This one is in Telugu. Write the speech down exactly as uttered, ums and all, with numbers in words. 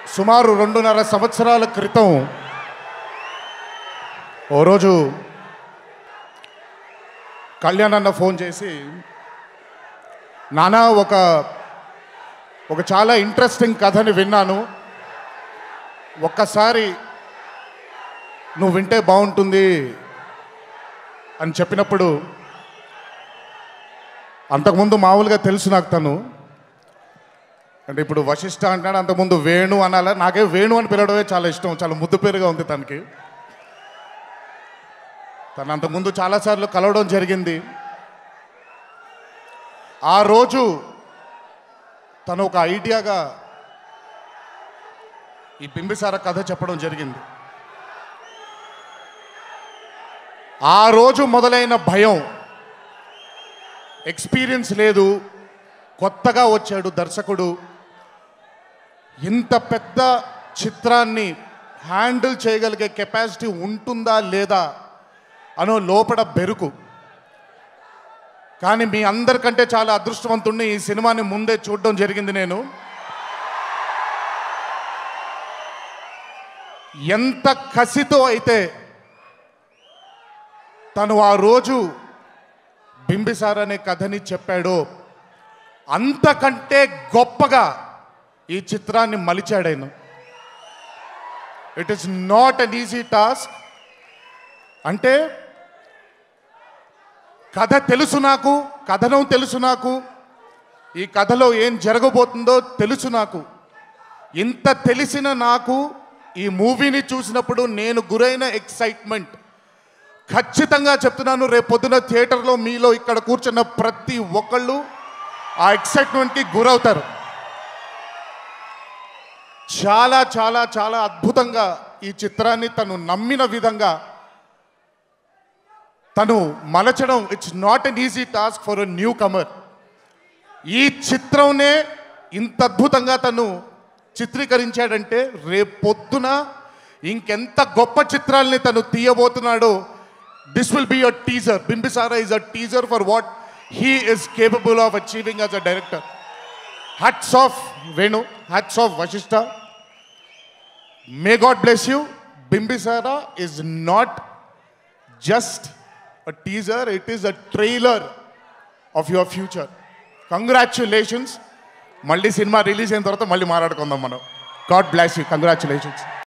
సుమారు రెండున్నర సంవత్సరాల క్రితం ఓ రోజు కళ్యాణ్ అన్న ఫోన్ చేసి, నానా ఒక ఒక చాలా ఇంట్రెస్టింగ్ కథని విన్నాను, ఒక్కసారి నువ్వు వింటే బాగుంటుంది అని చెప్పినప్పుడు, అంతకుముందు మామూలుగా తెలుసు నాకు తను అంటే ఇప్పుడు వశిష్ఠ అంటాడు, అంతకుముందు వేణు అనాల, నాకే వేణు అని పిలవడమే చాలా ఇష్టం, చాలా ముద్దు పేరుగా ఉంది తనకి. తను అంతకుముందు చాలాసార్లు కలవడం జరిగింది. ఆ రోజు తను ఒక ఐడియాగా ఈ బింబిసార కథ చెప్పడం జరిగింది. ఆ రోజు మొదలైన భయం, ఎక్స్పీరియన్స్ లేదు, కొత్తగా వచ్చాడు దర్శకుడు, ఇంత పెద్ద చిత్రాన్ని హ్యాండిల్ చేయగలిగే కెపాసిటీ ఉంటుందా లేదా అనో లోపల బెరుకు. కానీ మీ అందరికంటే చాలా అదృష్టవంతుణ్ణి, ఈ సినిమాని ముందే చూడడం జరిగింది నేను. ఎంత కసితో అయితే తను ఆ రోజు బింబిసార అనే కథని చెప్పాడో, అంతకంటే గొప్పగా ఈ చిత్రాన్ని మలిచాడాను. It is not an easy task. అంటే కథ తెలుసు నాకు, కథనం తెలుసు నాకు, ఈ కథలో ఏం జరగబోతుందో తెలుసు నాకు. ఇంత తెలిసిన నాకు ఈ మూవీని చూసినప్పుడు నేను గురైన ఎక్సైట్మెంట్ ఖచ్చితంగా చెప్తున్నాను, రేపు పొద్దున థియేటర్లో మీలో ఇక్కడ కూర్చున్న ప్రతి ఒక్కళ్ళు ఆ ఎక్సైట్మెంట్కి గురవుతారు. చాలా చాలా చాలా అద్భుతంగా ఈ చిత్రాన్ని తను నమ్మిన విధంగా తను మలచడం, it's not an easy task for a newcomer. ఈ చిత్రంనే ఇంత అద్భుతంగా తను చిత్రీకరించాడంటే రేపు పొద్దున ఇంకెంత గొప్ప చిత్రాల్ని తను తీయబోతున్నాడో. This will be a teaser. Bimbisara is a teaser for what he is capable of achieving as a director. Hats off Venu, hats off Vashishta. May God bless you. Bimbisara is not just a teaser, it is a trailer of your future. Congratulations. Malli cinema release ayin tarvata malli maatladukondaam manam. God bless you. Congratulations.